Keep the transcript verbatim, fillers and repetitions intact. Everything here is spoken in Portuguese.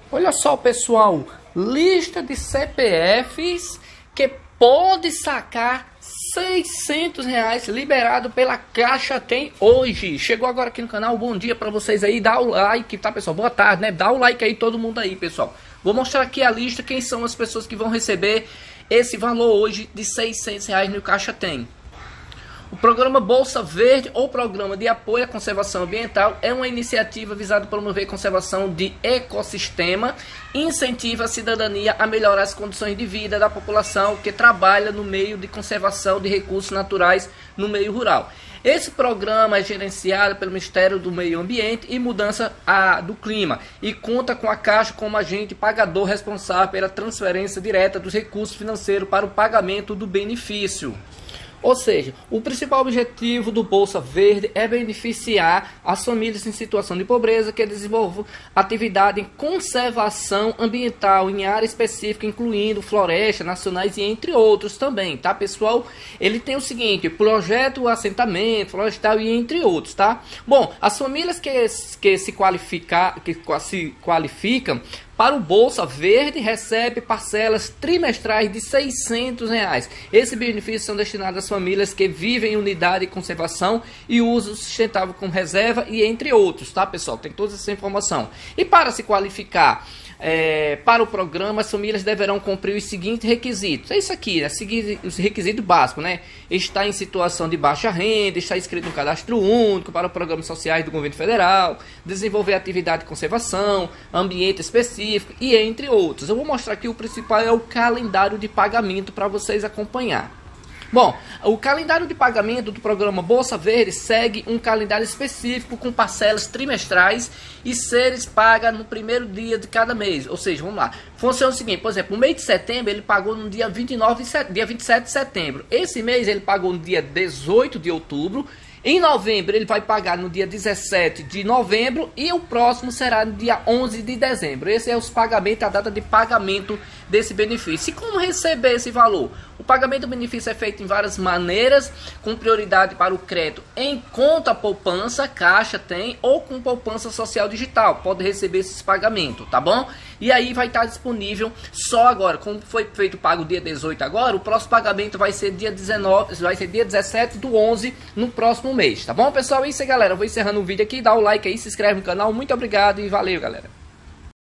Olha só, pessoal, lista de C P Fs que pode sacar seiscentos reais liberado pela Caixa Tem hoje. Chegou agora aqui no canal, bom dia pra vocês aí, dá o like, tá, pessoal? Boa tarde, né? Dá o like aí, todo mundo aí, pessoal. Vou mostrar aqui a lista, quem são as pessoas que vão receber esse valor hoje de seiscentos reais no Caixa Tem. O programa Bolsa Verde, ou Programa de Apoio à Conservação Ambiental, é uma iniciativa visada a promover a conservação de ecossistema e incentiva a cidadania a melhorar as condições de vida da população que trabalha no meio de conservação de recursos naturais no meio rural. Esse programa é gerenciado pelo Ministério do Meio Ambiente e Mudança a, do Clima e conta com a Caixa como agente pagador responsável pela transferência direta dos recursos financeiros para o pagamento do benefício. Ou seja, o principal objetivo do Bolsa Verde é beneficiar as famílias em situação de pobreza que desenvolvam atividade em conservação ambiental em área específica, incluindo florestas nacionais e entre outros também, tá, pessoal? Ele tem o seguinte: projeto assentamento florestal e entre outros, tá? Bom, as famílias que, que se qualificar, que se qualificam para o Bolsa Verde recebe parcelas trimestrais de seiscentos reais. Esses benefícios são destinados às famílias que vivem em unidade de conservação e uso sustentável com reserva e entre outros, tá, pessoal? Tem toda essa informação. E para se qualificar é, para o programa, as famílias deverão cumprir os seguintes requisitos. É isso aqui, né? Seguir os requisitos básicos, né? Estar em situação de baixa renda, estar inscrito no cadastro único para programas sociais do governo federal, desenvolver atividade de conservação, ambiente específico e entre outros. Eu vou mostrar aqui o principal é o calendário de pagamento para vocês acompanhar. Bom, o calendário de pagamento do programa Bolsa Verde segue um calendário específico com parcelas trimestrais e seres pagas no primeiro dia de cada mês. Ou seja, vamos lá. Funciona o seguinte, por exemplo, no mês de setembro ele pagou no dia vinte e nove, dia vinte e sete de setembro. Esse mês ele pagou no dia dezoito de outubro. Em novembro ele vai pagar no dia dezessete de novembro e o próximo será no dia onze de dezembro. Esse é os pagamentos, a data de pagamento desse benefício. E como receber esse valor? O pagamento do benefício é feito em várias maneiras, com prioridade para o crédito em conta poupança, Caixa Tem, ou com poupança social digital. Pode receber esses pagamentos, tá bom? E aí vai estar disponível só agora. Como foi feito o pago dia dezoito agora, o próximo pagamento vai ser dia dezenove, vai ser dia dezessete do onze no próximo mês, tá bom, pessoal? É isso aí, galera. Eu vou encerrando o vídeo aqui, dá o like aí, se inscreve no canal. Muito obrigado e valeu, galera.